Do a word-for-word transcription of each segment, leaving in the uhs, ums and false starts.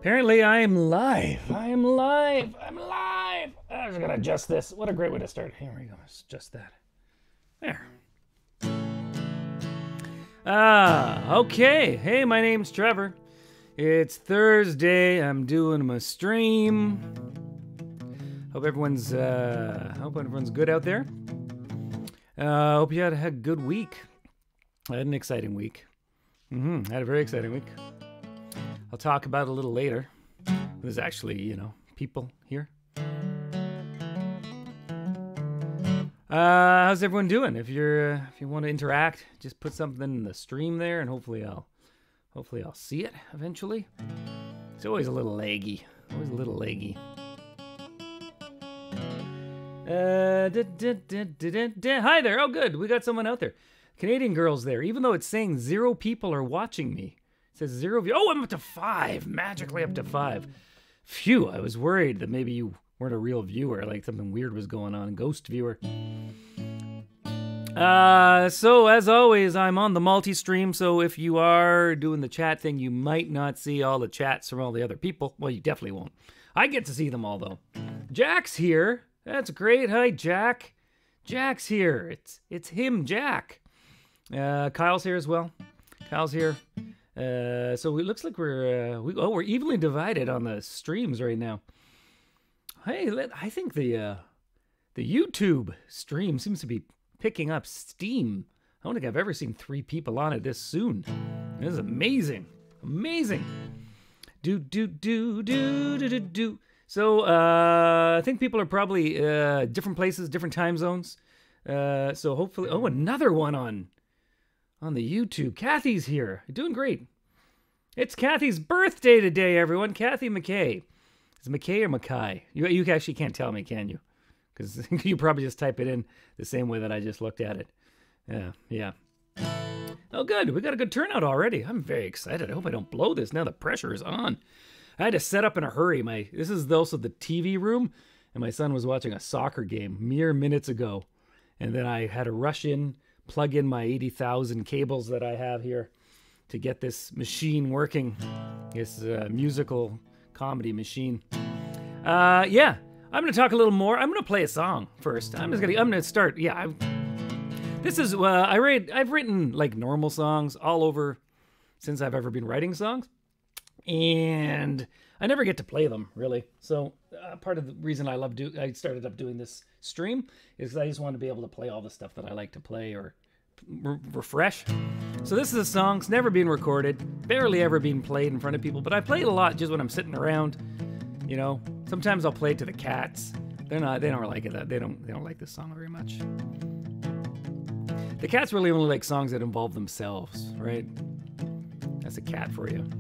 Apparently I am live. I am live. I'm live. I was gonna adjust this. What a great way to start. Here we go. Let's adjust that. There. Ah, okay. Hey, my name's Trevor. It's Thursday. I'm doing my stream. Hope everyone's uh hope everyone's good out there. Uh hope you had a good week. I had an exciting week. Mm-hmm. I had a very exciting week. I'll talk about it a little later. There's actually, you know, people here. Uh, how's everyone doing? If you're, uh, if you want to interact, just put something in the stream there, and hopefully I'll, hopefully I'll see it eventually. It's always a little laggy. Always a little laggy. Uh, da, da, da, da, da, da. Hi there. Oh, good. We got someone out there. Canadian girls there. Even though it's saying zero people are watching me. It says zero view. Oh, I'm up to five. Magically up to five. Phew, I was worried that maybe you weren't a real viewer, like something weird was going on. Ghost viewer. Uh, so, as always, I'm on the multi-stream, so if you are doing the chat thing, you might not see all the chats from all the other people. Well, you definitely won't. I get to see them all, though. Jack's here. That's great. Hi, Jack. Jack's here. It's, it's him, Jack. Uh, Kyle's here as well. Kyle's here. Uh, so it looks like we're, uh, we, oh, we're evenly divided on the streams right now. Hey, let, I think the, uh, the YouTube stream seems to be picking up steam. I don't think I've ever seen three people on it this soon. This is amazing. Amazing. Do, do, do, do, do, do, do. So, uh, I think people are probably, uh, different places, different time zones. Uh, so hopefully, oh, another one on... On the YouTube. Kathy's here. Doing great. It's Kathy's birthday today, everyone. Kathy McKay. Is it McKay or Mackay? You, you actually can't tell me, can you? Because you probably just type it in the same way that I just looked at it. Yeah, yeah. Oh, good. We got a good turnout already. I'm very excited. I hope I don't blow this. Now the pressure is on. I had to set up in a hurry. My This is also the T V room, and my son was watching a soccer game mere minutes ago. And then I had to rush in, plug in my eighty thousand cables that I have here to get this machine working. This uh, musical comedy machine. Uh, yeah, I'm gonna talk a little more. I'm gonna play a song first. I'm just gonna. I'm gonna start. Yeah, I'm, this is. Uh, I read. I've written like normal songs all over since I've ever been writing songs, and I never get to play them really. So uh, part of the reason I love do. I started up doing this stream is because I just want to be able to play all the stuff that I like to play or re refresh. So this is a song. It's never been recorded, barely ever been played in front of people, but I play it a lot just when I'm sitting around. You know, sometimes I'll play it to the cats. They're not. They don't like it. They don't. They don't like this song very much. The cats really only like songs that involve themselves, right? That's a cat for you.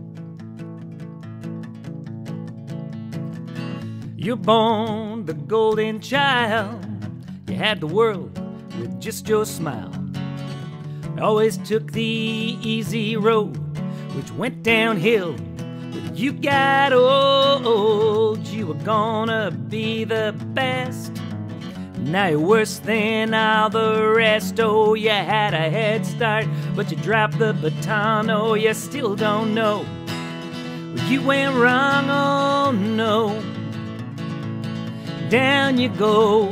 You're born the golden child. You had the world with just your smile. Always took the easy road, which went downhill. When you got old, you were gonna be the best. Now you're worse than all the rest. Oh, you had a head start, but you dropped the baton. Oh, you still don't know where you went wrong. Oh, no. Down you go.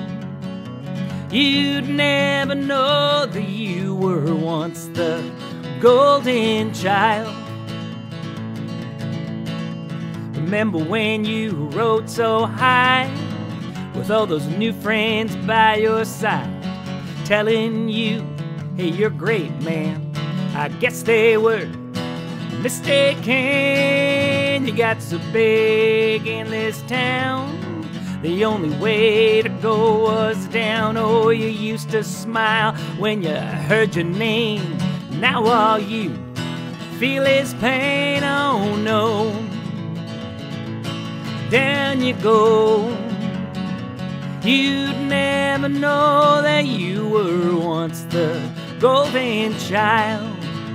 You'd never know that you were once the golden child. Remember when you rode so high with all those new friends by your side, telling you, hey, you're great, man. I guess they were mistaken. You got so big in this town, the only way to go was down. Oh, you used to smile when you heard your name. Now all you feel is pain. Oh no. Down you go. You'd never know that you were once the golden child.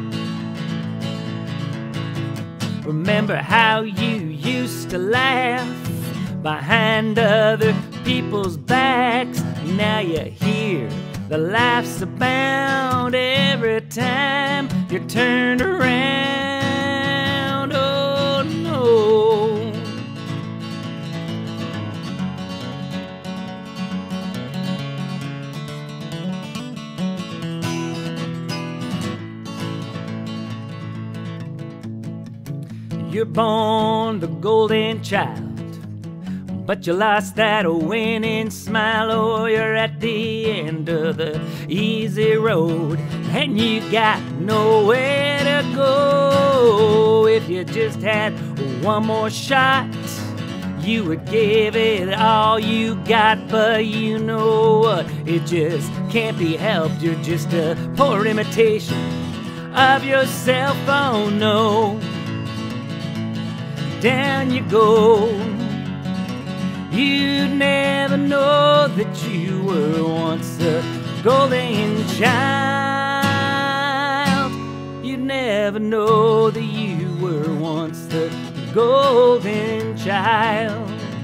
Remember how you used to laugh behind other people's backs. Now you hear the laughs abound every time you turned around. Oh no. You're born the golden child, but you lost that winning smile. Oh, you're at the end of the easy road, and you got nowhere to go. If you just had one more shot, you would give it all you got. But you know what? It just can't be helped. You're just a poor imitation of yourself. Oh no. Down you go. You'd never know that you were once a golden child. You'd never know that you were once the golden child.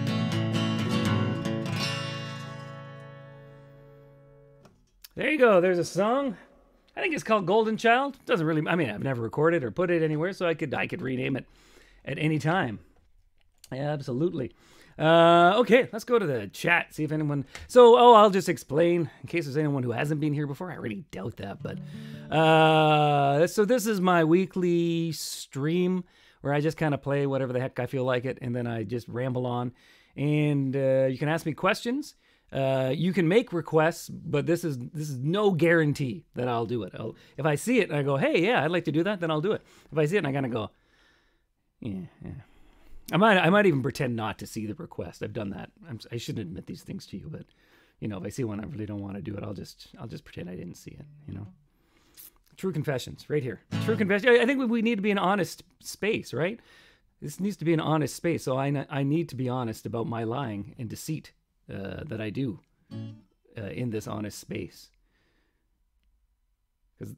There you go. There's a song. I think it's called Golden Child. Doesn't really, I mean, I've never recorded or put it anywhere, so I could I could rename it at any time. Yeah, absolutely. Uh, okay, let's go to the chat, see if anyone... So, oh, I'll just explain, in case there's anyone who hasn't been here before. I really doubt that, but... Uh, so this is my weekly stream, where I just kind of play whatever the heck I feel like it, and then I just ramble on. And uh, you can ask me questions. Uh, you can make requests, but this is this is no guarantee that I'll do it. I'll, if I see it and I go, hey, yeah, I'd like to do that, then I'll do it. If I see it and I kind of go, yeah, yeah. I might I might even pretend not to see the request. I've done that. I'm, I shouldn't admit these things to you, but you know, if I see one I really don't want to do it, I'll just I'll just pretend I didn't see it. You know, true confessions right here. True confession. I think we need to be an honest space, right? This needs to be an honest space. So I I need to be honest about my lying and deceit uh, that I do uh, in this honest space. Because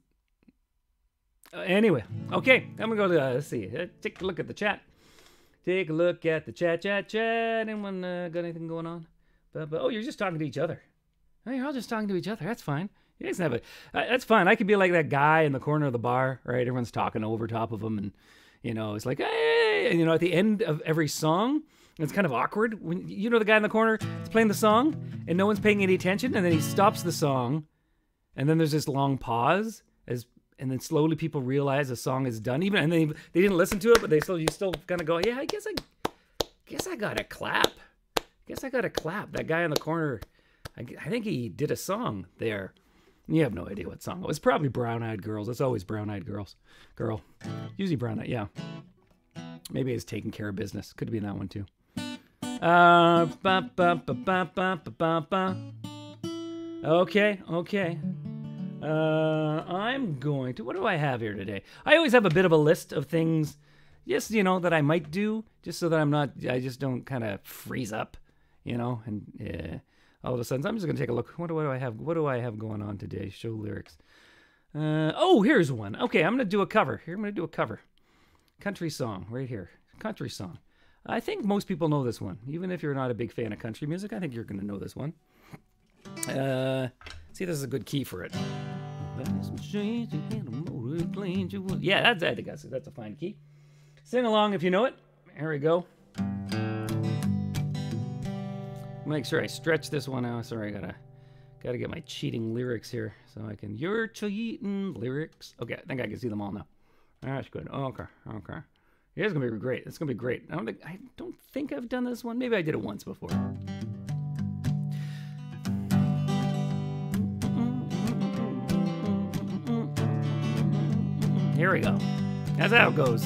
uh, anyway, okay, I'm gonna go to uh, let's see. Uh, take a look at the chat. Take a look at the chat, chat, chat. Anyone uh, got anything going on? But, but, oh, you're just talking to each other. Oh, you're all just talking to each other. That's fine. You guys have a, uh, that's fine. I could be like that guy in the corner of the bar, right? Everyone's talking over top of him, and you know, it's like, hey, and you know, at the end of every song, it's kind of awkward when you know the guy in the corner is playing the song, and no one's paying any attention, and then he stops the song, and then there's this long pause as. And then slowly people realize the song is done. Even and they they didn't listen to it, but they still you still kind of go, yeah, I guess I guess I got to clap. I guess I got to clap. That guy in the corner, I, I think he did a song there. You have no idea what song it was. Probably Brown Eyed Girls. It's always Brown Eyed Girls. Girl, usually Brown Eyed. Yeah, maybe it's Taking Care of Business. Could be in that one too. Uh, ba, ba, ba, ba, ba, ba, ba. Okay, okay. Uh, I'm going to, what do I have here today? I always have a bit of a list of things, just, you know, that I might do, just so that I'm not, I just don't kind of freeze up, you know, and yeah, all of a sudden, I'm just going to take a look. What do, what do I have, what do I have going on today? Show lyrics. Uh, oh, here's one. Okay, I'm going to do a cover. Here, I'm going to do a cover. Country song, right here. Country song. I think most people know this one. Even if you're not a big fan of country music, I think you're going to know this one. Uh... See, this is a good key for it. Yeah, that's, I think that's, that's a fine key. Sing along if you know it. Here we go. Make sure I stretch this one out. Sorry, I gotta gotta get my cheating lyrics here so I can. You're cheating lyrics. Okay, I think I can see them all now. That's good. Okay, okay. Yeah, it's gonna be great. It's gonna be great. I don't think I don't think I've done this one. Maybe I did it once before. Here we go. That's how it goes.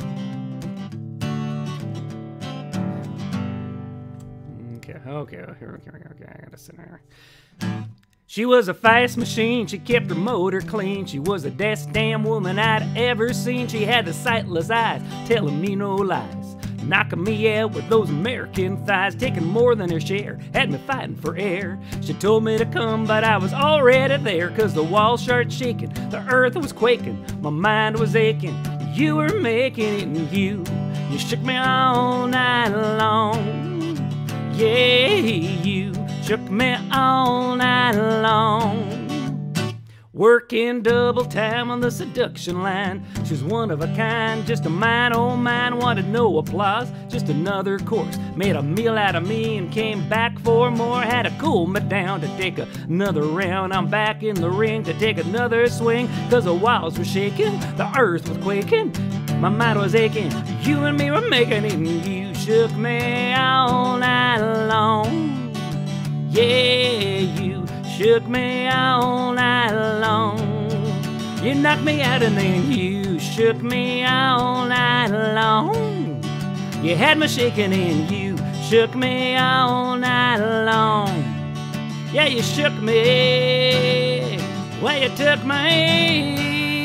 Okay, okay, okay, okay, okay. I gotta sit here. She was a fast machine. She kept her motor clean. She was the best damn woman I'd ever seen. She had the sightless eyes, telling me no lies, knocking me out with those American thighs, taking more than her share, had me fighting for air. She told me to come, but I was already there, cause the walls started shaking, the earth was quaking, my mind was aching. You were making it, and you, you shook me all night long. Yeah, you shook me all night long. Working double time on the seduction line. She's one of a kind, just a mine, oh mine. Wanted no applause, just another course. Made a meal out of me and came back for more. Had to cool me down to take another round. I'm back in the ring to take another swing, cause the walls were shaking, the earth was quaking, My mind was aching. You and me were making it, and you shook me all night long. Yeah, you shook me all night long. You knocked me out and then you shook me all night long. You had me shaking and you shook me all night long. Yeah, you shook me. Well, you took me.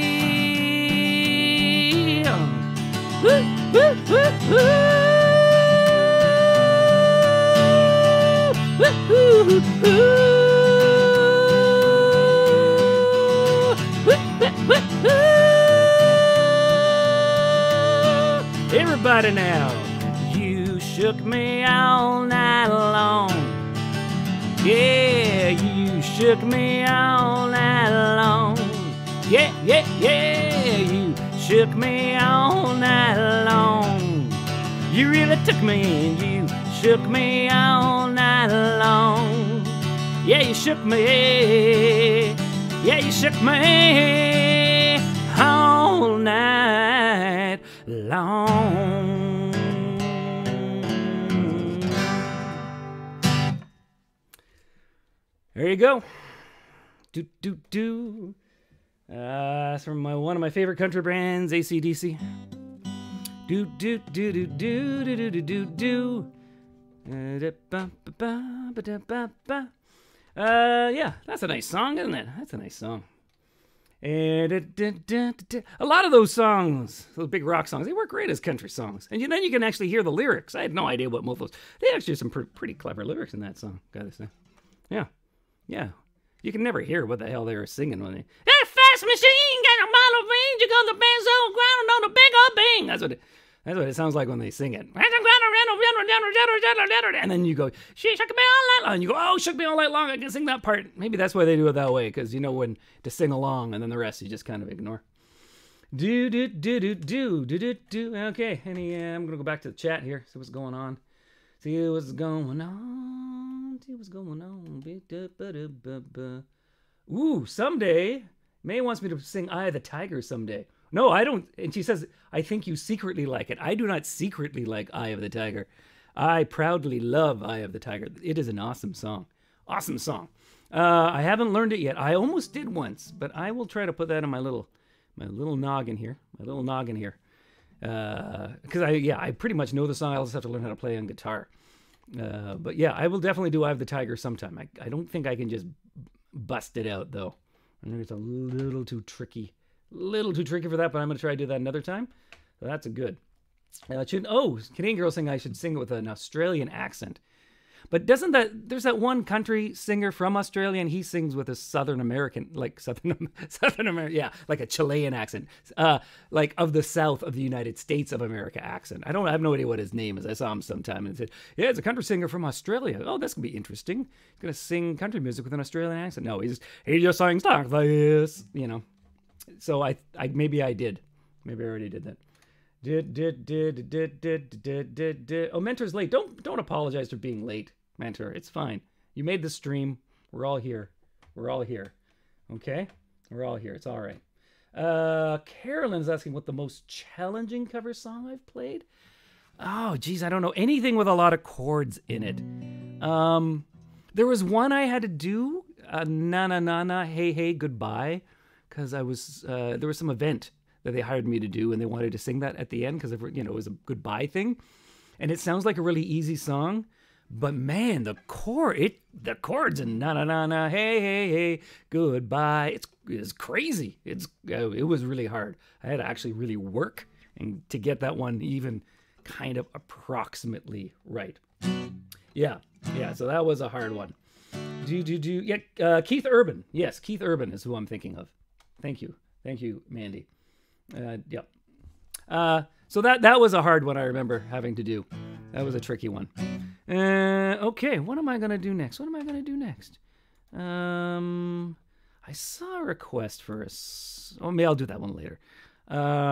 Woo, woo, woo, woo. Woo, woo, woo. Everybody now, you shook me all night long. Yeah, you shook me all night long. Yeah, yeah, yeah, you shook me all night long. You really took me and you shook me all night long. Yeah, you shook me. Yeah, you shook me all night long. There you go. Do, do, do. Uh, it's from my, one of my favorite country bands, A C D C. Do, do, do, do, do, do, do, do, do. Uh, yeah, that's a nice song, isn't it? That's a nice song. And a lot of those songs, those big rock songs, they work great as country songs. And then you can actually hear the lyrics. I had no idea what most of those. They actually have some pretty, pretty clever lyrics in that song, gotta say. Yeah, yeah. You can never hear what the hell they were singing when they. That fast machine got a mile of range. You got the band's all ground on the big old bing. That's what it. That's what it sounds like when they sing it. And then you go, she shook me all night long. And you go, oh, shook me all night long. I can sing that part. Maybe that's why they do it that way, because you know when to sing along, and then the rest you just kind of ignore. Do do do do do do do do. Okay, any? Uh, I'm gonna go back to the chat here. See what's going on. See what's going on. See what's going on. Ooh, someday May wants me to sing "Eye of the Tiger" someday. No, I don't. And she says, I think you secretly like it. I do not secretly like Eye of the Tiger. I proudly love Eye of the Tiger. It is an awesome song. Awesome song. Uh, I haven't learned it yet. I almost did once, but I will try to put that in my little my little noggin here. My little noggin here. Because, uh, I yeah, I pretty much know the song. I just have to learn how to play on guitar. Uh, but, yeah, I will definitely do Eye of the Tiger sometime. I, I don't think I can just bust it out, though. I think it's a little too tricky. Little too tricky for that, but I'm going to try to do that another time. So that's a good. Uh, should, oh, Canadian girl saying I should sing it with an Australian accent. But doesn't that, there's that one country singer from Australia, and he sings with a Southern American, like Southern, Southern American, yeah, like a Chilean accent, uh, like of the South of the United States of America accent. I don't, I have no idea what his name is. I saw him sometime and said, yeah, it's a country singer from Australia. Oh, that's going to be interesting. He's going to sing country music with an Australian accent. No, he's, he just sings like this, you know. So I, I maybe I did. Maybe I already did that. Did, did, did, did, did, did, did, did. Oh, Mentor's late. Don't, don't apologize for being late, Mentor. It's fine. You made the stream. We're all here. We're all here. Okay? We're all here. It's all right. Uh, Carolyn's asking what the most challenging cover song I've played. Oh, geez, I don't know. Anything with a lot of chords in it. Um, there was one I had to do. Uh, na na na na, hey hey, goodbye. Because I was, uh, there was some event that they hired me to do, and they wanted to sing that at the end because, you know, it was a goodbye thing. And it sounds like a really easy song, but man, the chord, it, the chords and na na na na, hey hey hey, goodbye. It's it's crazy. It's uh, it was really hard. I had to actually really work and to get that one even kind of approximately right. Yeah, yeah. So that was a hard one. Do do do. Yeah, uh, Keith Urban. Yes, Keith Urban is who I'm thinking of. Thank you. Thank you, Mandy. Uh, yep. Uh, so that, that was a hard one I remember having to do. That was a tricky one. Uh, okay, what am I going to do next? What am I going to do next? Um, I saw a request for a... Oh, maybe I'll do that one later. Uh,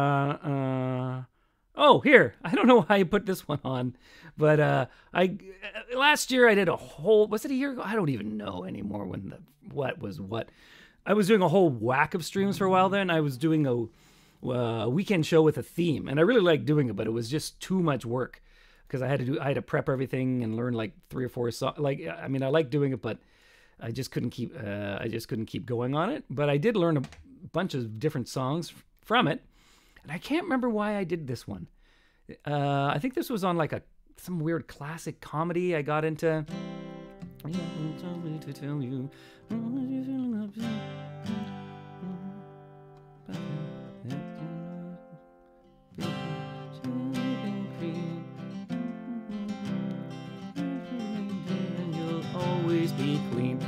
uh, oh, here. I don't know why I put this one on, but uh, I last year I did a whole... Was it a year ago? I don't even know anymore when the what was what. I was doing a whole whack of streams for a while then. I was doing a uh, weekend show with a theme, and I really liked doing it, but it was just too much work because I had to do I had to prep everything and learn like three or four songs. Like I mean, I like doing it, but I just couldn't keep uh, I just couldn't keep going on it. But I did learn a bunch of different songs from it, and I can't remember why I did this one. Uh, I think this was on like a some weird classic comedy I got into. Tell me to tell you. You'll always be clean.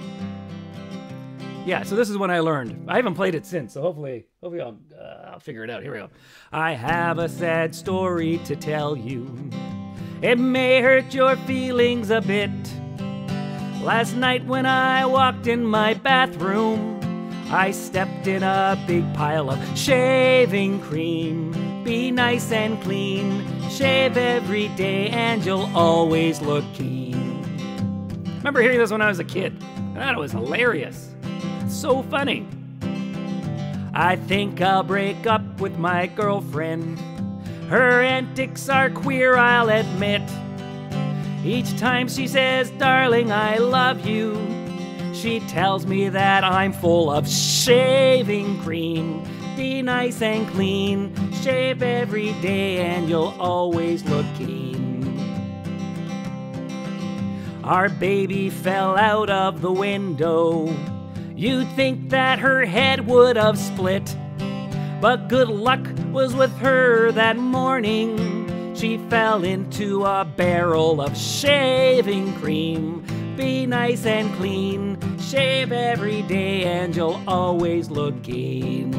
Yeah, so this is when I learned. I haven't played it since, so hopefully, hopefully I'll, uh, I'll figure it out. Here we go. I have a sad story to tell you. It may hurt your feelings a bit. Last night when I walked in my bathroom, I stepped in a big pile of shaving cream. Be nice and clean. Shave every day and you'll always look keen. Remember hearing this when I was a kid? I thought it was hilarious. So funny. I think I'll break up with my girlfriend. Her antics are queer, I'll admit. Each time she says, darling, I love you, she tells me that I'm full of shaving cream. Be nice and clean. Shave every day and you'll always look keen. Our baby fell out of the window. You'd think that her head would have split, but good luck was with her that morning. She fell into a barrel of shaving cream. Be nice and clean. Shave every day and you'll always look keen.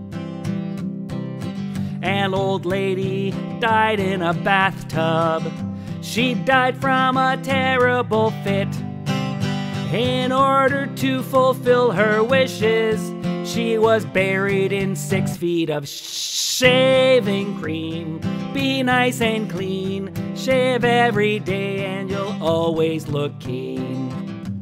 An old lady died in a bathtub. She died from a terrible fit. In order to fulfill her wishes, she was buried in six feet of shaving cream. Be nice and clean. Shave every day and you'll always look keen.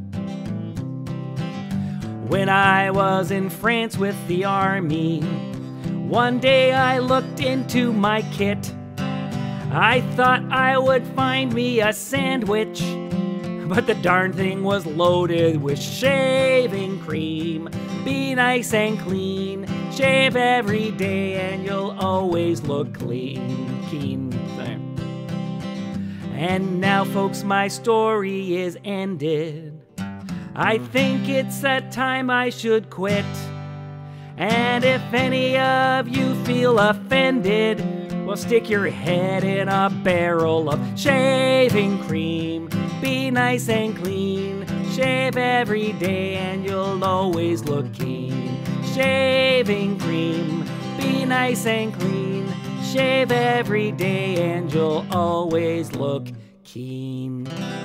When I was in France with the army, one day I looked into my kit. I thought I would find me a sandwich, but the darn thing was loaded with shaving cream. Be nice and clean. Shave every day and you'll always look clean. Keen. Sorry. And now, folks, my story is ended. I think it's that time I should quit. And if any of you feel offended, well, stick your head in a barrel of shaving cream. Be nice and clean. Shave every day and you'll always look keen. Shaving cream. Be nice and clean. Shave every day and you'll always look keen.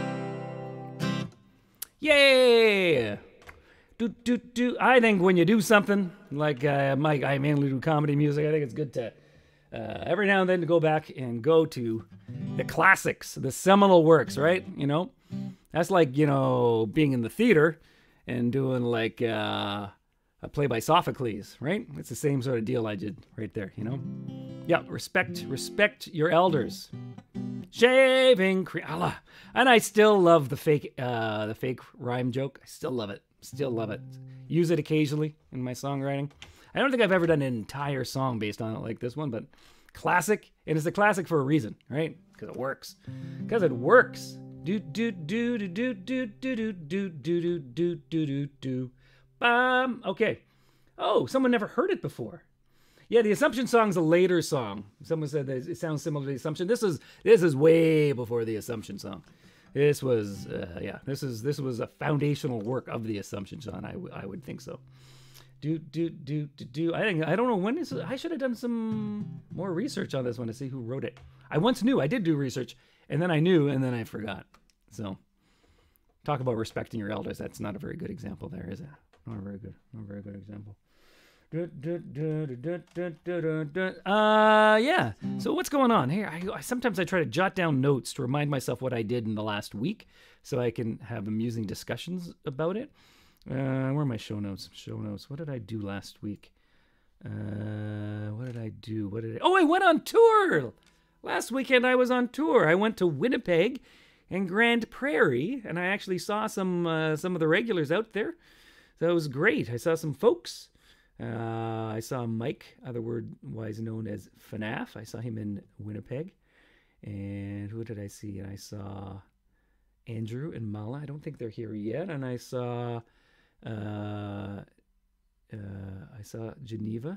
Yay! Do, do, do. I think when you do something, like uh, Mike, I mainly do comedy music, I think it's good to uh, every now and then to go back and go to the classics, the seminal works, right? You know? That's like, you know, being in the theater and doing like uh, a play by Sophocles, right? It's the same sort of deal I did right there, you know? Yeah, respect, respect your elders. Shaving cream. Allah. And I still love the fake, uh, the fake rhyme joke. I still love it. Still love it. Use it occasionally in my songwriting. I don't think I've ever done an entire song based on it like this one, but classic. And it's a classic for a reason, right? Because it works. Because it works. Do do do do do do do do do do do do do do. Bam. Okay. Oh, someone never heard it before. Yeah, the Assumption song's a later song. Someone said that it sounds similar to the Assumption. This is this is way before the Assumption song. This was uh, yeah. This is this was a foundational work of the Assumption song. I, w I would think so. Do do do do do. I think I don't know when is. I should have done some more research on this one to see who wrote it. I once knew. I did do research, and then I knew, and then I forgot. So, talk about respecting your elders. That's not a very good example there, is it? Not a very good. Not a very good example. Uh, yeah. So what's going on here? I, I sometimes I try to jot down notes to remind myself what I did in the last week, so I can have amusing discussions about it. Uh, where are my show notes? Show notes. What did I do last week? Uh, what did I do? What did I... Oh, I went on tour! Last weekend I was on tour. I went to Winnipeg and Grand Prairie, and I actually saw some uh, some of the regulars out there. So it was great. I saw some folks. Uh, I saw Mike, otherwise known as F N A F. I saw him in Winnipeg. And who did I see? And I saw Andrew and Mala. I don't think they're here yet. And I saw uh, uh, I saw Geneva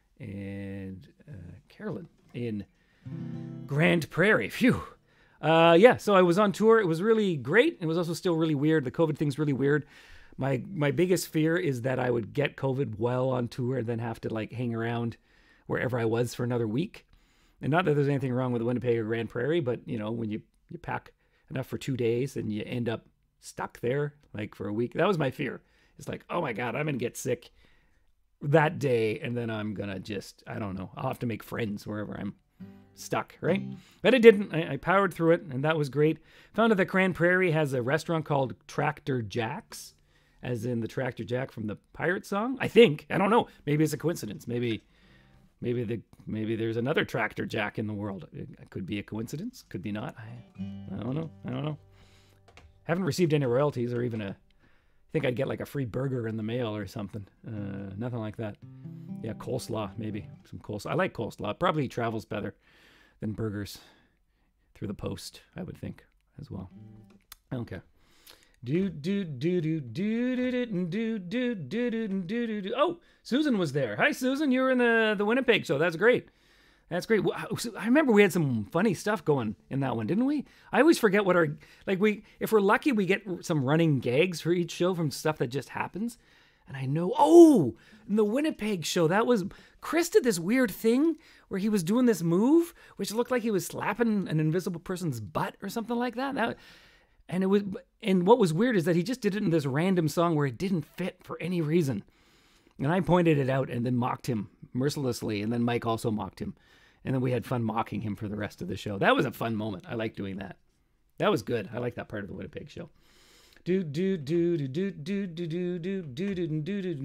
and uh, Carolyn in Grand Prairie. Phew. Uh, yeah, so I was on tour. It was really great. It was also still really weird. The COVID thing's really weird. My my biggest fear is that I would get COVID while on tour and then have to like hang around wherever I was for another week. And not that there's anything wrong with Winnipeg or Grand Prairie, but you know, when you, you pack enough for two days and you end up stuck there like for a week, that was my fear. It's like, oh my God, I'm going to get sick that day. And then I'm going to just, I don't know, I'll have to make friends wherever I'm stuck, right? But I didn't. I, I powered through it, and that was great. Found out that Grand Prairie has a restaurant called Tractor Jack's, as in the Tractor Jack from the Pirate song. I think. I don't know. Maybe it's a coincidence. Maybe maybe the maybe there's another Tractor Jack in the world. It, it could be a coincidence. Could be not. I, I don't know. I don't know. Haven't received any royalties or even a... I think I'd get like a free burger in the mail or something. Uh, nothing like that. Yeah, coleslaw, maybe. Some coleslaw. I like coleslaw. Probably travels better than burgers through the post, I would think, as well. Okay. Do do do do do do do do do do do do do. Oh, Susan was there. Hi, Susan. You were in the the Winnipeg show. That's great. That's great. I remember we had some funny stuff going in that one, didn't we? I always forget what our like we if we're lucky we get some running gags for each show from stuff that just happens. And I know, oh, in the Winnipeg show, that was, Chris did this weird thing where he was doing this move, which looked like he was slapping an invisible person's butt or something like that. That, and it was, and what was weird is that he just did it in this random song where it didn't fit for any reason. And I pointed it out and then mocked him mercilessly. And then Mike also mocked him. And then we had fun mocking him for the rest of the show. That was a fun moment. I like doing that. That was good. I like that part of the Winnipeg show. Do do do do do do do do do do do do do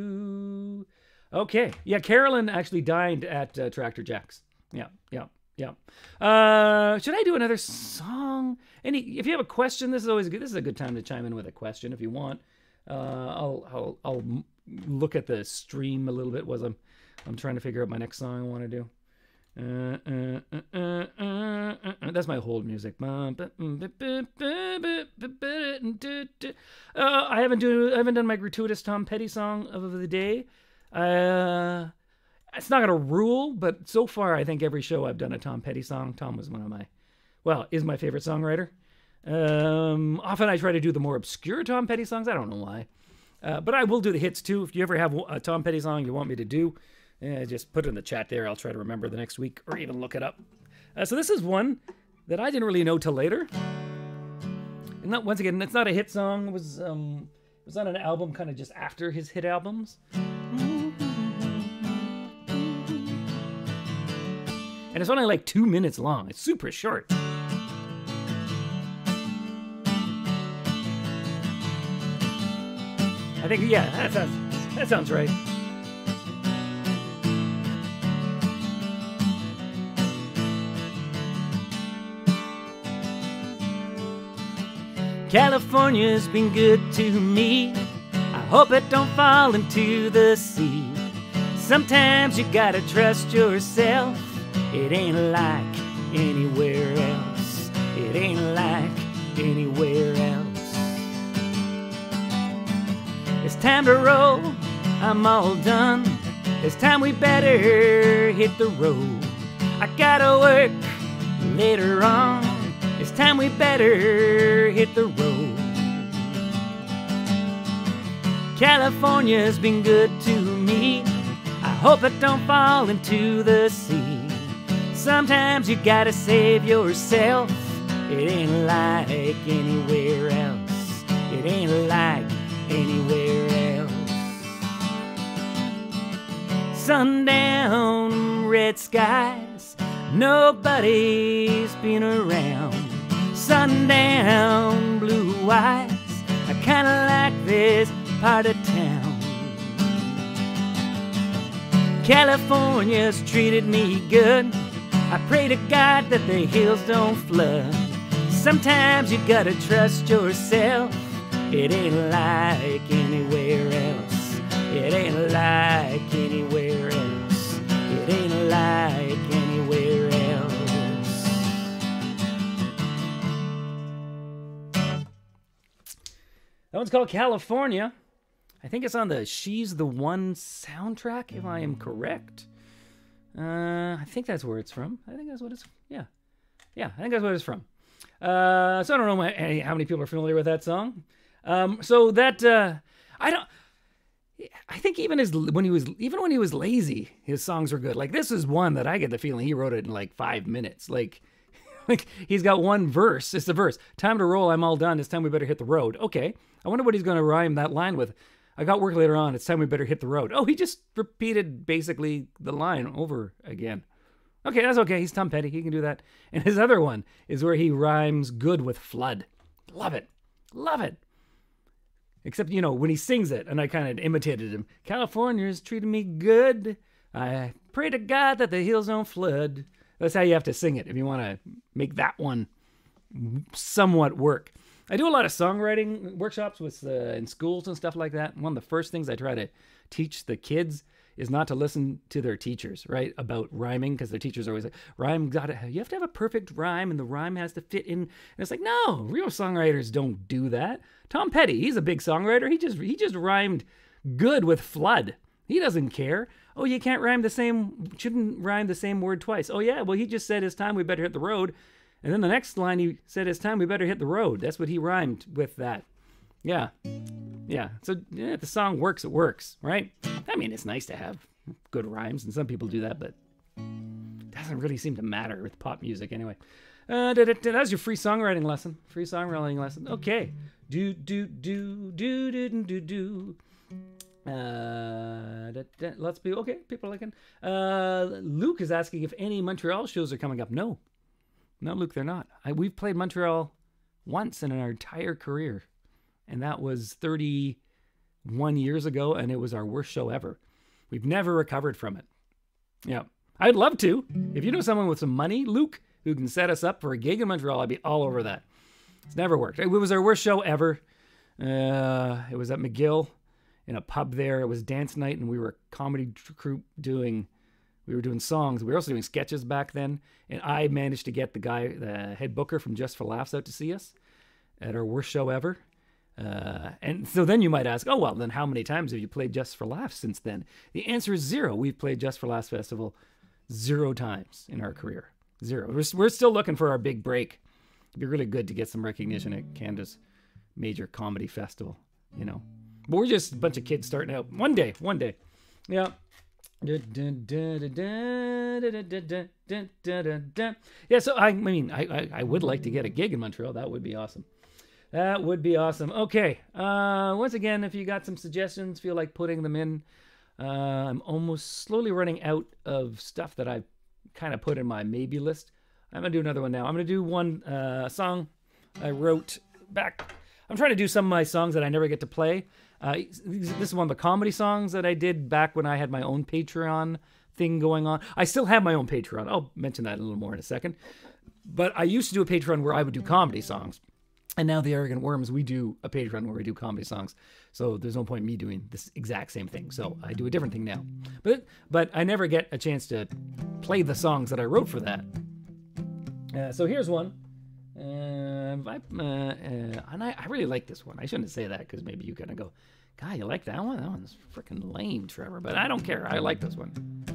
do. Okay, yeah. Carolyn actually dined at uh, Tractor Jack's. Yeah, yeah, yeah. Uh, should I do another song? Any? If you have a question, this is always good. This is a good time to chime in with a question if you want. Uh, I'll I'll I'll look at the stream a little bit. Was I'm I'm trying to figure out my next song I want to do. Uh, uh, uh, uh, uh, uh, uh, that's my hold music. Uh, I haven't do I haven't done my gratuitous Tom Petty song of the day. Uh, it's not gonna rule, but so far I think every show I've done a Tom Petty song. Tom was one of my, well, is my favorite songwriter. Um, often I try to do the more obscure Tom Petty songs. I don't know why, uh, but I will do the hits too. If you ever have a Tom Petty song you want me to do, yeah, just put it in the chat there. I'll try to remember the next week or even look it up. Uh, so this is one that I didn't really know till later. And not, once again, it's not a hit song. It was, um, it was on an album kind of just after his hit albums. And it's only like two minutes long. It's super short. I think, yeah, that sounds, that sounds right. California's been good to me. I hope it don't fall into the sea. Sometimes you gotta trust yourself. It ain't like anywhere else. It ain't like anywhere else. It's time to roll. I'm all done. It's time we better hit the road. I gotta work later on. It's time we better hit the road. California's been good to me. I hope it don't fall into the sea. Sometimes you gotta save yourself. It ain't like anywhere else. It ain't like anywhere else. Sundown, red skies, nobody's been around. Sundown, blue eyes, I kinda like this part of town. California's treated me good. I pray to God that the hills don't flood. Sometimes you gotta trust yourself. It ain't like anywhere else. It ain't like anywhere else. It ain't like anywhere else. That one's called California. I think it's on the She's the One soundtrack, if I am correct. Uh, I think that's where it's from. I think that's what it's, yeah. Yeah, I think that's what it's from. Uh, so I don't know how many people are familiar with that song. Um, so that, uh, I don't, I think even his, when he was, even when he was lazy, his songs were good. Like, this is one that I get the feeling he wrote it in like five minutes. Like, like he's got one verse. It's the verse. Time to roll. I'm all done. It's time we better hit the road. Okay. I wonder what he's going to rhyme that line with. I got work later on. It's time we better hit the road. Oh, he just repeated basically the line over again. Okay, that's okay. He's Tom Petty. He can do that. And his other one is where he rhymes good with flood. Love it. Love it. Except, you know, when he sings it, and I kind of imitated him. California's treating me good. I pray to God that the hills don't flood. That's how you have to sing it if you want to make that one somewhat work. I do a lot of songwriting workshops with uh, in schools and stuff like that. One of the first things I try to teach the kids is not to listen to their teachers, right, about rhyming, because their teachers are always like, rhyme, gotta, you have to have a perfect rhyme, and the rhyme has to fit in. And it's like, no, real songwriters don't do that. Tom Petty, he's a big songwriter. He just he just rhymed good with flood. He doesn't care. Oh, you can't rhyme the same, shouldn't rhyme the same word twice. Oh, yeah, well, he just said it's time we better hit the road. And then the next line, he said, it's time we better hit the road. That's what he rhymed with that. Yeah. Yeah. So yeah, if the song works, it works, right? I mean, it's nice to have good rhymes, and some people do that, but it doesn't really seem to matter with pop music anyway. Uh, da, da, da, that's your free songwriting lesson. Free songwriting lesson. Okay. Do, do, do, do, do, do, do, do. Uh, da, da, let's be, okay, people liking. Uh, Luke is asking if any Montreal shows are coming up. No. No, Luke, they're not. I, we've played Montreal once in our entire career, and that was thirty-one years ago, and it was our worst show ever. We've never recovered from it. Yeah, I'd love to. If you know someone with some money, Luke, who can set us up for a gig in Montreal, I'd be all over that. It's never worked. It was our worst show ever. Uh, it was at McGill in a pub there. It was dance night, and we were a comedy troupe doing... We were doing songs. We were also doing sketches back then. And I managed to get the guy, the head booker from Just for Laughs, out to see us at our worst show ever. Uh, and so then you might ask, oh, well, then how many times have you played Just for Laughs since then? The answer is zero. We've played Just for Laughs Festival zero times in our career. Zero. We're, we're still looking for our big break. It'd be really good to get some recognition at Canada's major comedy festival, you know. But we're just a bunch of kids starting out. One day, one day. Yeah. Yeah, so I, I mean, I, I, I would like to get a gig in Montreal. That would be awesome. That would be awesome. Okay. Uh, once again, if you got some suggestions, feel like putting them in. Uh, I'm almost slowly running out of stuff that I've kind of put in my maybe list. I'm going to do another one now. I'm going to do one uh, song I wrote back. I'm trying to do some of my songs that I never get to play. Uh, this is one of the comedy songs that I did back when I had my own Patreon thing going on. I still have my own Patreon. I'll mention that a little more in a second. But I used to do a Patreon where I would do comedy songs. And now the Arrogant Worms, we do a Patreon where we do comedy songs. So there's no point in me doing this exact same thing. So I do a different thing now. But but I never get a chance to play the songs that I wrote for that. Uh, so here's one. Uh, I, uh, uh, and I, I really like this one. I shouldn't say that because maybe you kind of go, God, you like that one? That one's freaking lame, Trevor. But I don't care. I like this one.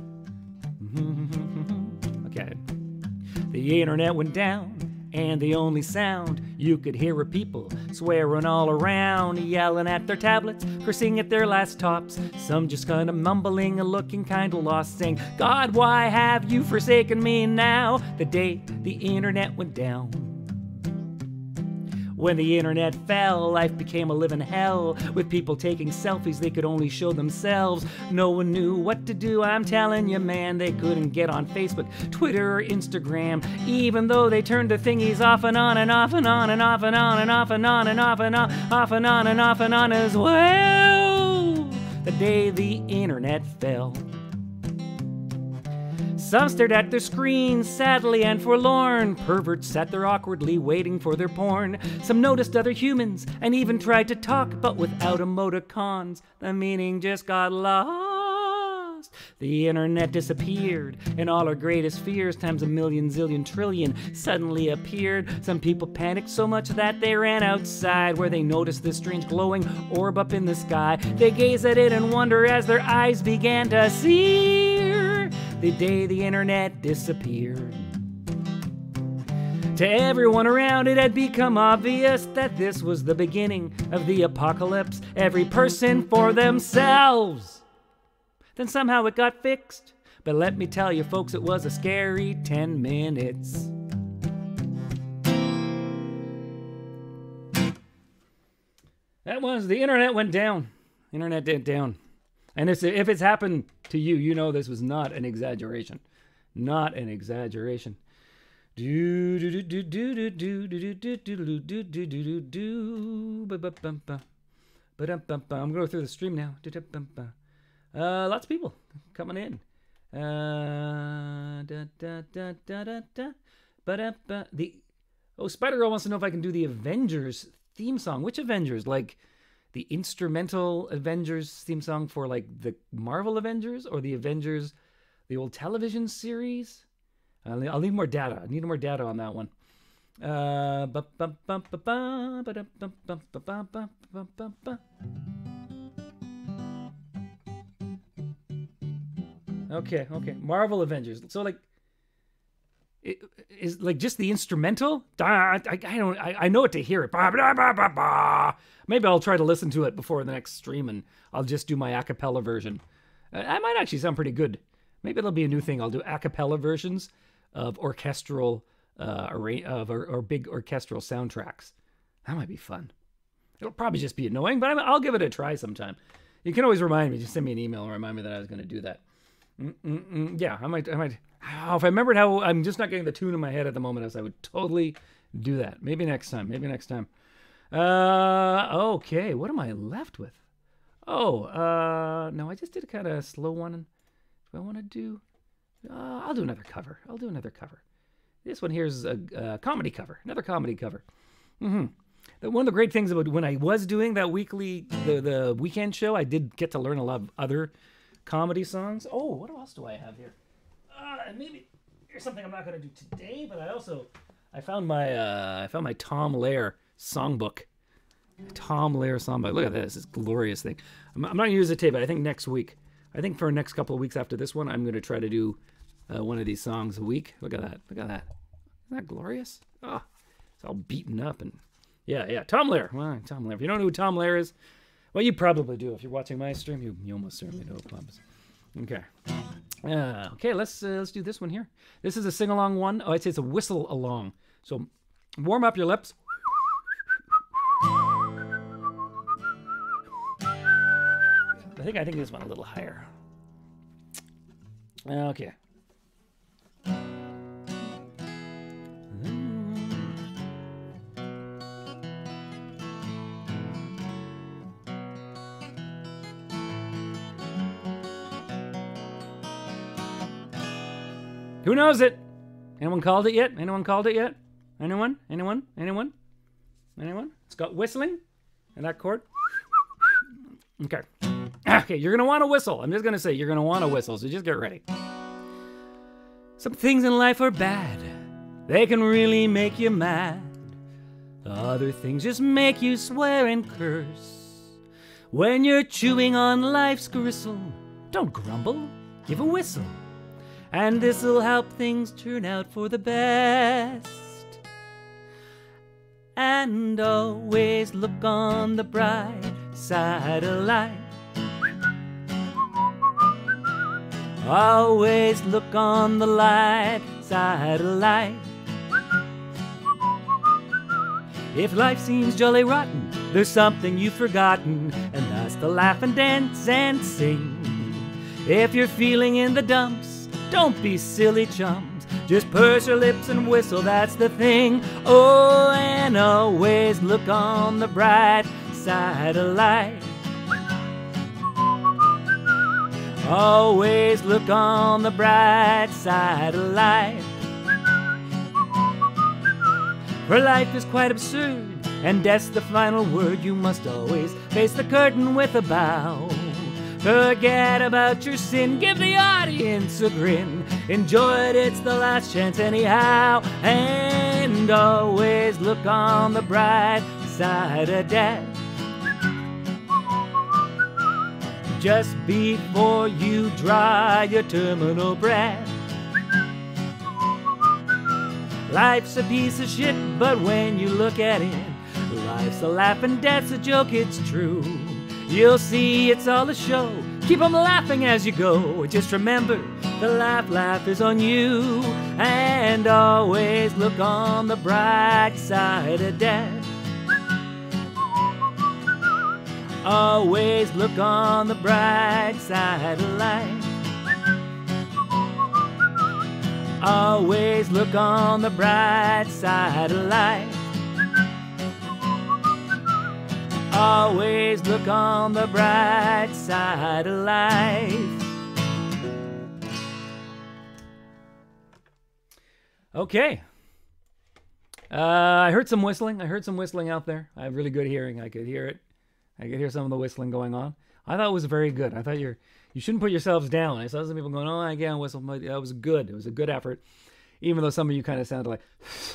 Okay. The internet went down, and the only sound you could hear were people swearing all around, yelling at their tablets, cursing at their laptops. Some just kind of mumbling and looking kind of lost, saying, God, why have you forsaken me now? The day the internet went down. When the internet fell, life became a living hell, with people taking selfies they could only show themselves. No one knew what to do, I'm telling you, man. They couldn't get on Facebook, Twitter, or Instagram, even though they turned the thingies off and on and off and on and off and on and off and on and off and on, off and on and off and on as well. The day the internet fell. Some stared at their screens, sadly and forlorn. Perverts sat there awkwardly, waiting for their porn. Some noticed other humans and even tried to talk, but without emoticons, the meaning just got lost. The internet disappeared, and all our greatest fears times a million zillion trillion suddenly appeared. Some people panicked so much that they ran outside, where they noticed this strange glowing orb up in the sky. They gazed at it in wonder as their eyes began to sear. The day the internet disappeared. To everyone around, it had become obvious that this was the beginning of the apocalypse. Every person for themselves. Then somehow it got fixed. But let me tell you, folks, it was a scary ten minutes. That was, the internet went down. Internet went down. And if it's happened to you, you know this was not an exaggeration. Not an exaggeration. Do do do do do do do do do do do do do do. I'm going through the stream now. Uh, lots of people coming in. Uh, da da da da da da. Ba the oh, Spider Girl wants to know if I can do the Avengers theme song. Which Avengers? Like the instrumental Avengers theme song for like the Marvel Avengers, or the Avengers, the old television series? I'll, I'll need more data. I need more data on that one. Uh, okay, okay. Marvel Avengers. So like, it is like just the instrumental. I, I don't. I, I know it to hear it. Maybe I'll try to listen to it before the next stream, and I'll just do my a cappella version. I might actually sound pretty good. Maybe it'll be a new thing. I'll do a cappella versions of orchestral, uh, arra- of or, or big orchestral soundtracks. That might be fun. It'll probably just be annoying, but I'm, I'll give it a try sometime. You can always remind me. Just send me an email and remind me that I was going to do that. Mm-mm-mm. Yeah, I might. I might. Oh, if I remembered how, I'm just not getting the tune in my head at the moment, as I would totally do that. Maybe next time. Maybe next time. Uh, okay. What am I left with? Oh, uh, no, I just did a kind of slow one. Do I want to do? Uh, I'll do another cover. I'll do another cover. This one here is a, a comedy cover. Another comedy cover. Mm-hmm. One of the great things about when I was doing that weekly, the, the weekend show, I did get to learn a lot of other comedy songs. Oh, what else do I have here? Uh, maybe here's something I'm not going to do today, but I also, I found my, uh, I found my Tom Lehrer songbook. Tom Lehrer songbook. Look at this. This glorious thing. I'm, I'm not going to use it today, but I think next week, I think for the next couple of weeks after this one, I'm going to try to do uh, one of these songs a week. Look at that. Look at that. Isn't that glorious? Oh, it's all beaten up. And yeah, yeah. Tom Lehrer. Well, Tom Lehrer. If you don't know who Tom Lehrer is, well, you probably do. If you're watching my stream, you, you almost certainly know Clubs. Okay. Uh, okay, let's uh, let's do this one here. This is a sing-along one. Oh, I'd say it's a whistle-along. So warm up your lips. I think I think this one a little higher. Okay. Who knows it? Anyone called it yet? Anyone called it yet? Anyone? Anyone? Anyone? Anyone? It's got whistling and that chord. Okay. Okay, you're going to want to whistle. I'm just going to say you're going to want to whistle, so just get ready. Some things in life are bad. They can really make you mad. Other things just make you swear and curse. When you're chewing on life's gristle, don't grumble, give a whistle. And this'll help things turn out for the best. And always look on the bright side of life. Always look on the light side of life. If life seems jolly rotten, there's something you've forgotten, and that's to laugh and dance and sing. If you're feeling in the dumps, don't be silly chums. Just purse your lips and whistle, that's the thing. Oh, and always look on the bright side of life. Always look on the bright side of life. For life is quite absurd, and death's the final word. You must always face the curtain with a bow. Forget about your sin, give the audience a grin. Enjoy it, it's the last chance anyhow. And always look on the bright side of death. Just before you draw your terminal breath. Life's a piece of shit, but when you look at it, life's a laugh and death's a joke, it's true. You'll see it's all a show. Keep 'em laughing as you go. Just remember, the laugh, laugh is on you. And always look on the bright side of death. Always look on the bright side of life. Always look on the bright side of life. Always look on the bright side of life. Okay. Uh, I heard some whistling. I heard some whistling out there. I have really good hearing. I could hear it. I could hear some of the whistling going on. I thought it was very good. I thought you're, you shouldn't put yourselves down. I saw some people going, oh, I can't whistle. But that was good. It was a good effort. Even though some of you kind of sounded like,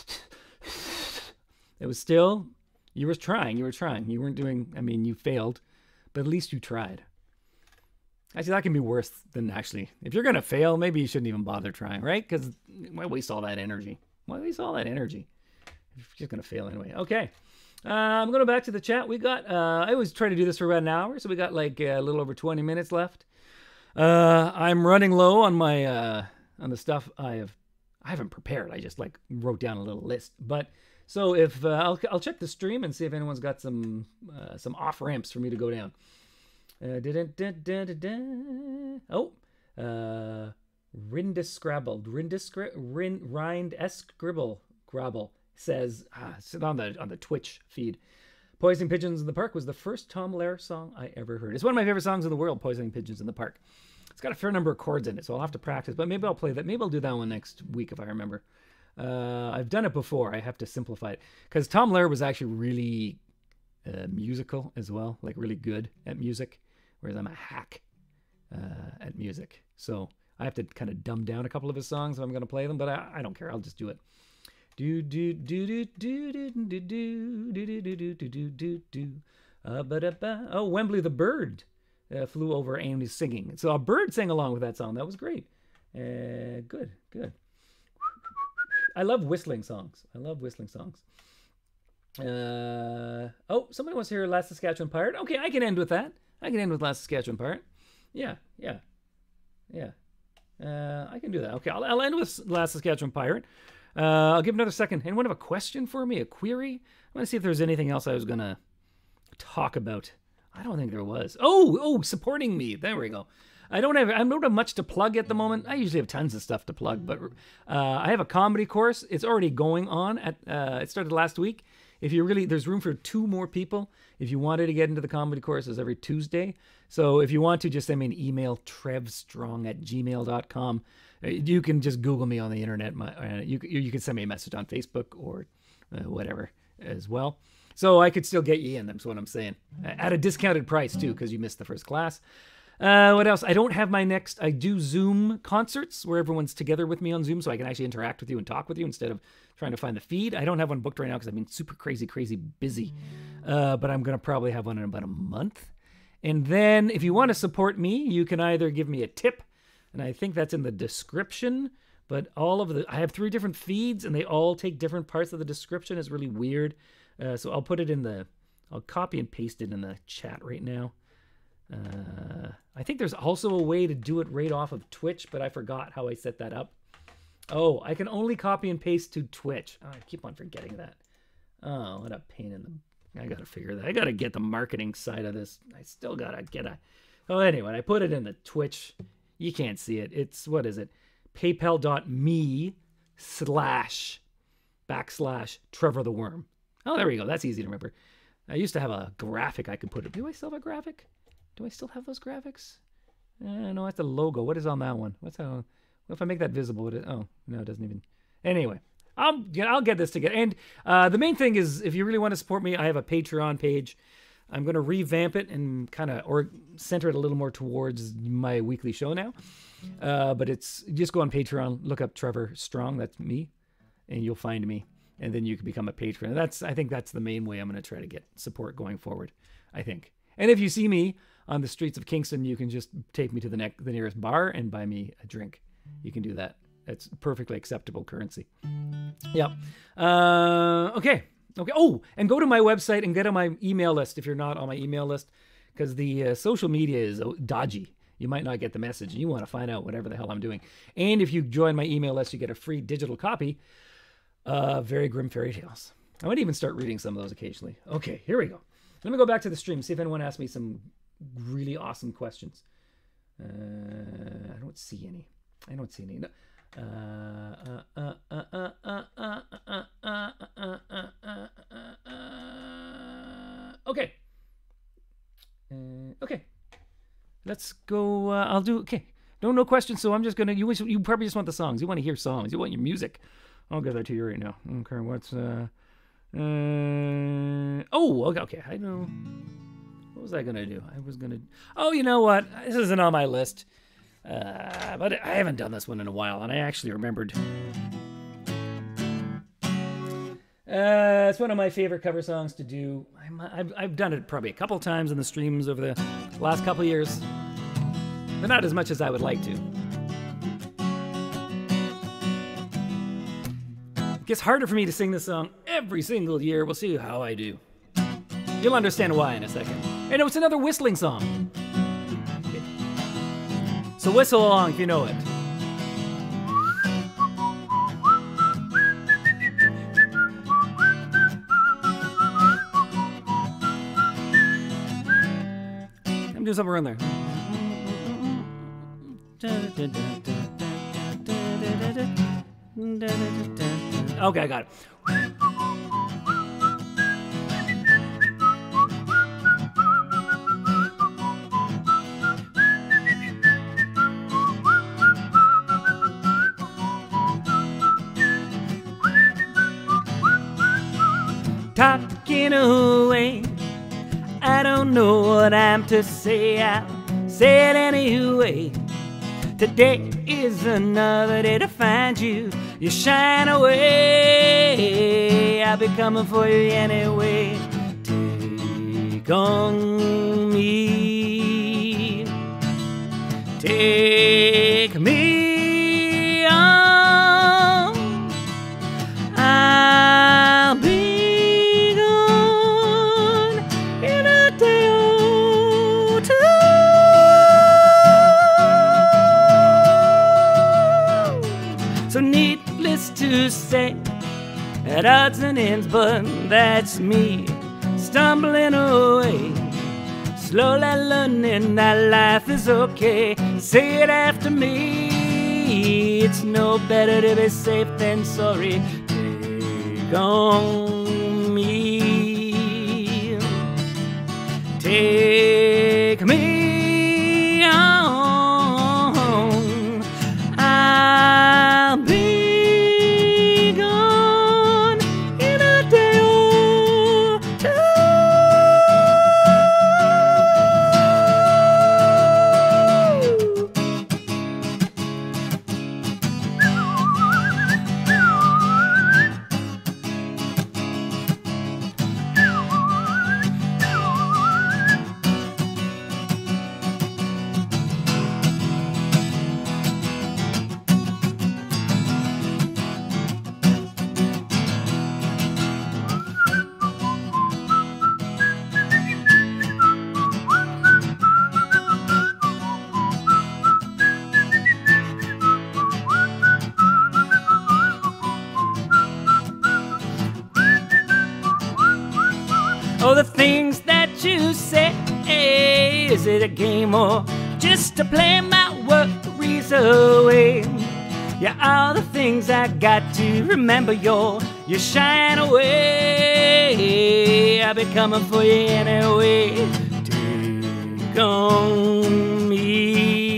it was still, you were trying. You were trying. You weren't doing, I mean, you failed. But at least you tried. Actually, that can be worse than actually. If you're going to fail, maybe you shouldn't even bother trying, right? Because why waste all that energy? Why waste all that energy? If you're just going to fail anyway. Okay. Uh, I'm going back to the chat. We got, uh, I always try to do this for about an hour, so we got like a little over twenty minutes left. Uh, I'm running low on my, uh, on the stuff I have, I haven't prepared. I just like wrote down a little list. But, so if, uh, I'll, I'll check the stream and see if anyone's got some, uh, some off ramps for me to go down. Uh, da, da, da, da, da, da. Oh, uh, Rindescrabble, Rindescri, Rind, Rind Escribble, Grabble. Says ah, on the on the Twitch feed, "Poisoning Pigeons in the Park" was the first Tom Lehrer song I ever heard. It's one of my favorite songs in the world. "Poisoning Pigeons in the Park." It's got a fair number of chords in it, so I'll have to practice. But maybe I'll play that. Maybe I'll do that one next week if I remember. Uh, I've done it before. I have to simplify it because Tom Lehrer was actually really uh, musical as well, like really good at music, whereas I'm a hack uh, at music. So I have to kind of dumb down a couple of his songs if I'm going to play them. But I, I don't care. I'll just do it. Do do do do do do do do do do do do do do. Oh, Wembley the bird uh, flew over and he's singing. So a bird sang along with that song. That was great. Uh, good, good. I love whistling songs. I love whistling songs. Uh, oh, somebody wants to hear Last Saskatchewan Pirate. Okay, I can end with that. I can end with Last Saskatchewan Pirate. Yeah, yeah, yeah. Uh, I can do that. Okay, I'll, I'll end with Last Saskatchewan Pirate. Uh, I'll give another second. Anyone have a question for me? A query? I want to see if there's anything else I was going to talk about. I don't think there was. Oh, oh, supporting me. There we go. I don't have I don't have much to plug at the moment. I usually have tons of stuff to plug, but uh, I have a comedy course. It's already going on. At uh, it started last week. If you really, there's room for two more people. If you wanted to get into the comedy course, it's every Tuesday. So if you want to, just send me an email, trevstrong at gmail dot com. You can just Google me on the internet. My, uh, you, you can send me a message on Facebook or uh, whatever as well. So I could still get you in. That's what I'm saying. At a discounted price, too, because you missed the first class. Uh, what else? I don't have my next... I do Zoom concerts where everyone's together with me on Zoom so I can actually interact with you and talk with you instead of trying to find the feed. I don't have one booked right now because I've been super crazy, crazy busy. Uh, but I'm going to probably have one in about a month. And then if you want to support me, you can either give me a tip, and I think that's in the description, but all of the... I have three different feeds, and they all take different parts of the description. It's really weird. Uh, so I'll put it in the... I'll copy and paste it in the chat right now. Uh, I think there's also a way to do it right off of Twitch, but I forgot how I set that up. Oh, I can only copy and paste to Twitch. Oh, I keep on forgetting that. Oh, what a pain in the... I gotta figure that. I gotta get the marketing side of this. I still gotta get a... Oh, anyway, I put it in the Twitch. You can't see it. It's, what is it? PayPal.me slash backslash Trevor the Worm. Oh, there we go. That's easy to remember. I used to have a graphic I could put it. Do I still have a graphic? Do I still have those graphics? Uh, no, that's the logo. What is on that one? What's that? What if I make that visible? Would it, oh, no, it doesn't even. Anyway, I'll get, I'll get this together. And uh, the main thing is, if you really want to support me, I have a Patreon page. I'm going to revamp it and kind of or center it a little more towards my weekly show now. Uh, but it's just go on Patreon, look up Trevor Strong. That's me, and you'll find me. And then you can become a patron. That's I think that's the main way I'm going to try to get support going forward. I think. And if you see me on the streets of Kingston, you can just take me to the, ne- the nearest bar and buy me a drink. You can do that. That's perfectly acceptable currency. Yep. Uh, okay. Okay. Oh, and go to my website and get on my email list if you're not on my email list, because the uh, social media is dodgy. You might not get the message. You want to find out whatever the hell I'm doing. And if you join my email list, you get a free digital copy of Very Grim Fairy Tales. I might even start reading some of those occasionally. Okay, here we go. Let me go back to the stream, see if anyone asks me some really awesome questions. Uh, I don't see any. I don't see any. No. Okay. Uh, okay. Let's go. Uh, I'll do. Okay. No, no questions. So I'm just gonna. You you probably just want the songs. You want to hear songs. You want your music. I'll give that to you right now. Okay. What's uh. Uh, oh, okay, okay, I know. What was I gonna do? I was gonna. Oh, you know what? This isn't on my list, uh, but I haven't done this one in a while, and I actually remembered. Uh, it's one of my favorite cover songs to do. I'm, I've I've done it probably a couple times in the streams over the last couple years, but not as much as I would like to. It gets harder for me to sing this song every single year. We'll see how I do. You'll understand why in a second. And it's another whistling song. So whistle along if you know it. I'm doing something around there. Okay, I got it. Talking away, I don't know what I'm to say. I'll say it anyway. Today is another day to find you. You shine away. I'll be coming for you anyway. Take on me. Take me on. I'll be gone in a day or two. So needless to say, at odds and ends, but that's me stumbling away, slowly learning that life is okay. Say it after me. It's no better to be safe than sorry. Take on me. Take me on. I'll be gone in a day or two. Oh, the things that you say, is it a game or just to play my worries away? Yeah, all the things I got to remember, your, you shine away. I'll be coming for you anyway. Take on me.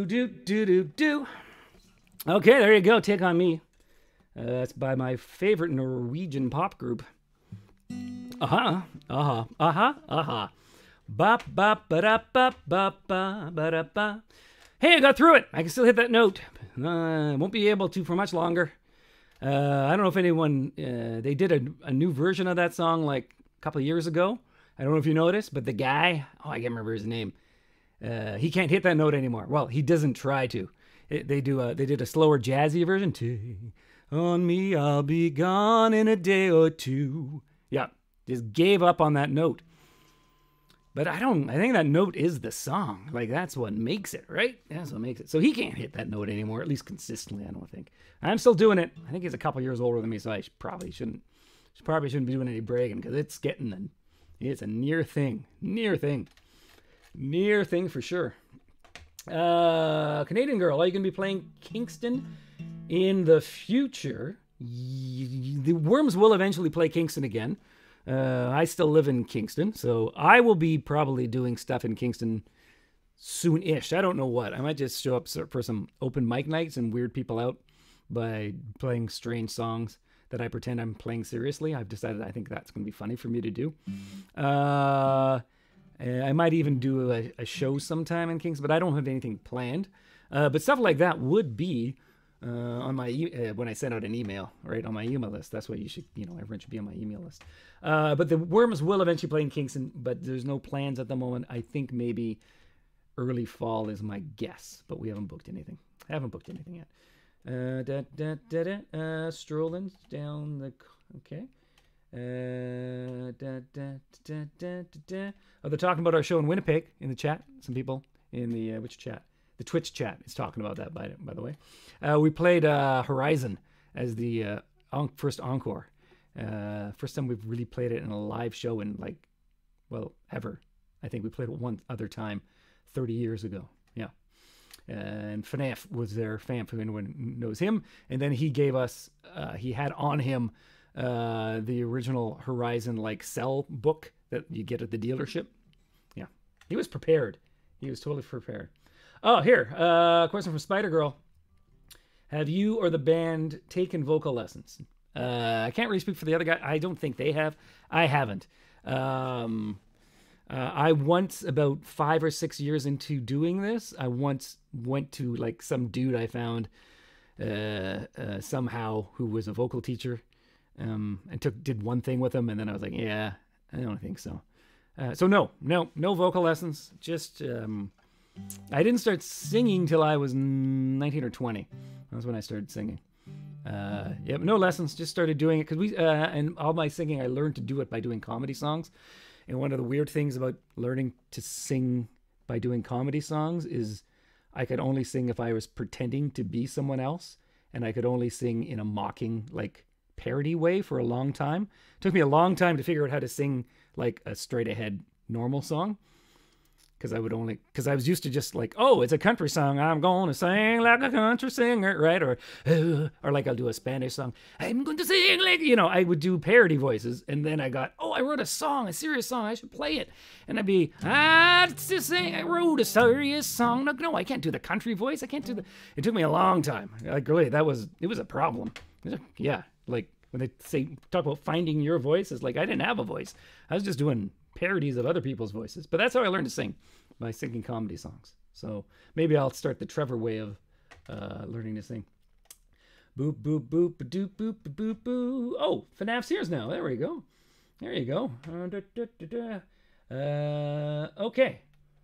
do, do, do, do. Okay, there you go. Take on Me. Uh, that's by my favorite Norwegian pop group. Uh-huh. Uh-huh. Uh-huh. Uh-huh. Ba ba ba da ba ba ba ba da ba. Hey, I got through it. I can still hit that note. I uh, won't be able to for much longer. Uh, I don't know if anyone, uh, they did a, a new version of that song like a couple of years ago. I don't know if you noticed, but the guy, oh, I can't remember his name. Uh, he can't hit that note anymore. Well, he doesn't try to. It, they do a, they did a slower jazzy version. Take on me, I'll be gone in a day or two. Yeah, just gave up on that note. But I don't, I think that note is the song. Like, that's what makes it, right? That's what makes it. So he can't hit that note anymore, at least consistently, I don't think. I'm still doing it. I think he's a couple years older than me, so I should, probably shouldn't, probably shouldn't be doing any bragging, because it's getting, an, it's a near thing. Near thing. Near thing for sure. Uh, Canadian Girl, are you going to be playing Kingston in the future? The Worms will eventually play Kingston again. Uh, I still live in Kingston, so I will be probably doing stuff in Kingston soon-ish. I don't know what. I might just show up for some open mic nights and weird people out by playing strange songs that I pretend I'm playing seriously. I've decided I think that's going to be funny for me to do. Uh, I might even do a, a show sometime in Kingston, but I don't have anything planned. Uh, but stuff like that would be uh, on my e- uh, when I send out an email, right, on my email list. That's what you should, you know, everyone should be on my email list. Uh, but the Worms will eventually play in Kingston, but there's no plans at the moment. I think maybe early fall is my guess, but we haven't booked anything. I haven't booked anything yet. Uh, da, da, da, da, uh, strolling down the, okay. Uh, da, da, da, da, da, da. Oh, they're talking about our show in Winnipeg in the chat. Some people in the, uh, which chat? The Twitch chat is talking about that, by, by the way. Uh, we played uh, Horizon as the uh, en- first encore. Uh, first time we've really played it in a live show in like, well, ever. I think we played it one other time thirty years ago. Yeah. Uh, and F N A F was there, F A M, if anyone knows him. And then he gave us, uh, he had on him uh, the original Horizon like cell book that you get at the dealership. Yeah. He was prepared. He was totally prepared. Oh, here. Uh, question from Spider Girl. Have you or the band taken vocal lessons? Uh, I can't really speak for the other guy. I don't think they have. I haven't. Um, uh, I once, about five or six years into doing this, I once went to like some dude I found uh, uh, somehow who was a vocal teacher, um, and took did one thing with him, and then I was like, yeah, I don't think so. Uh, so no, no, no vocal lessons. Just um, I didn't start singing till I was nineteen or twenty. That's when I started singing. Uh, yeah, no lessons, just started doing it because we, uh, and all my singing, I learned to do it by doing comedy songs. And one of the weird things about learning to sing by doing comedy songs is I could only sing if I was pretending to be someone else. And I could only sing in a mocking, like parody way for a long time. It took me a long time to figure out how to sing like a straight ahead normal song. Because I would only, because I was used to just like, oh, it's a country song. I'm going to sing like a country singer, right? Or, uh, or like I'll do a Spanish song. I'm going to sing like, you know, I would do parody voices. And then I got, oh, I wrote a song, a serious song. I should play it. And I'd be, ah, it's just saying, I wrote a serious song. No, no, I can't do the country voice. I can't do the, it took me a long time. Like, really, that was, it was a problem. Yeah, like when they say, talk about finding your voice, it's like, I didn't have a voice. I was just doing parodies of other people's voices. But that's how I learned to sing, by singing comedy songs. So maybe I'll start the Trevor way of uh, learning to sing. Boop, boop, boop, ba-doop, boop, ba-boop, boo. Oh, F N A F's here now. There we go. There you go. Uh, da, da, da, da. Uh, okay.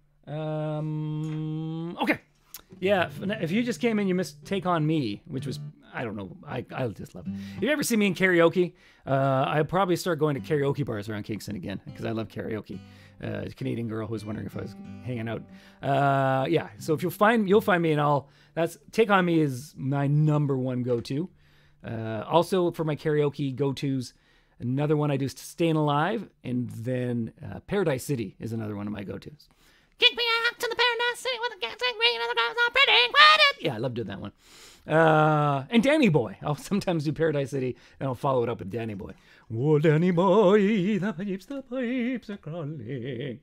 Um, okay. Yeah, if you just came in, you missed Take On Me, which was, I don't know, I I just love it. If you ever see me in karaoke, uh, I'll probably start going to karaoke bars around Kingston again, because I love karaoke. Uh, Canadian girl who was wondering if I was hanging out. Uh, yeah, so if you'll find, you'll find me, and I'll, that's, Take On Me is my number one go-to. Uh, also, for my karaoke go-tos, another one I do is Staying Alive, and then uh, Paradise City is another one of my go-tos. Kick me out to the Paradise City with the gas and green and the girls are pretty. Yeah, I love doing that one. Uh, and Danny Boy. I'll sometimes do Paradise City, and I'll follow it up with Danny Boy. Oh, Danny Boy, the pipes, the pipes are crawling.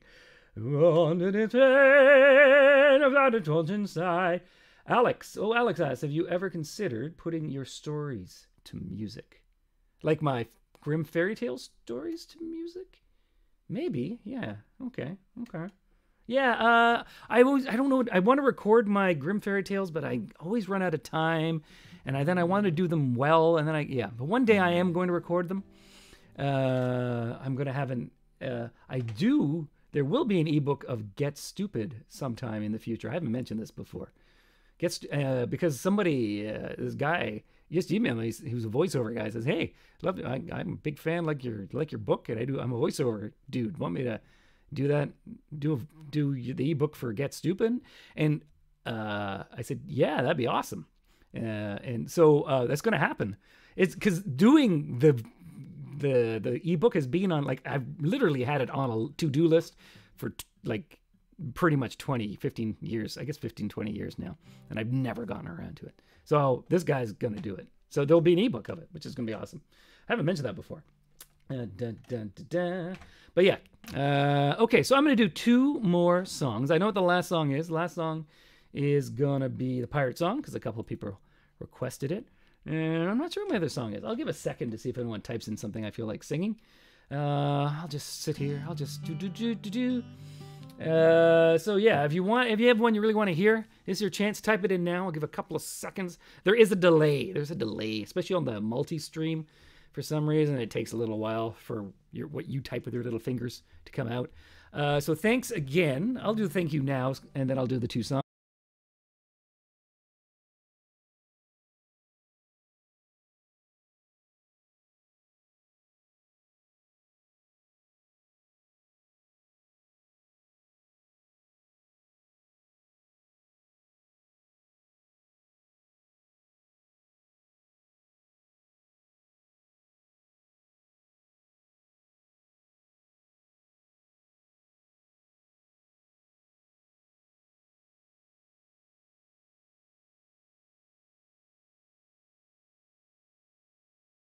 Under the pain of that indulgent sigh. Alex, oh, Alex asks, have you ever considered putting your stories to music? Like my grim fairy tale stories to music? Maybe, yeah. Okay, okay. Yeah, uh, I always, I don't know, I want to record my grim fairy tales, but I always run out of time, and I then I want to do them well, and then I, yeah, but one day I am going to record them. Uh, I'm going to have an, uh, I do, there will be an ebook of Get Stupid sometime in the future. I haven't mentioned this before. Get, uh, because somebody, uh, this guy, just emailed me, he was a voiceover guy, says, hey, love, I, I'm a big fan, like your, like your book, and I do, I'm a voiceover dude, want me to do that, do do the ebook for Get Stupid? And uh, I said, yeah, that'd be awesome. Uh, and so uh, that's going to happen. It's because doing the the the ebook has been on, like, I've literally had it on a to-do list for t- like pretty much twenty, fifteen years, I guess fifteen, twenty years now. And I've never gotten around to it. So this guy's going to do it. So there'll be an ebook of it, which is going to be awesome. I haven't mentioned that before. Uh, dun, dun, dun, dun. But yeah, uh, okay, so I'm going to do two more songs. I know what the last song is. The last song is going to be the Pirate Song, because a couple of people requested it. And I'm not sure what my other song is. I'll give a second to see if anyone types in something I feel like singing. Uh, I'll just sit here. I'll just do, do, do, do, do. Uh, so yeah, if you want, if you have one you really want to hear, this is your chance. Type it in now. I'll give a couple of seconds. There is a delay. There's a delay, especially on the multi-stream. For some reason, it takes a little while for your, what you type with your little fingers to come out. Uh, so thanks again. I'll do the thank you now, and then I'll do the two songs.